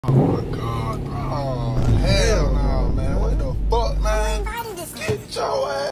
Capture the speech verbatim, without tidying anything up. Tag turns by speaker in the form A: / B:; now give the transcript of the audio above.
A: Oh my god, bro. Oh, hell no, man. What the fuck, man? Get your ass.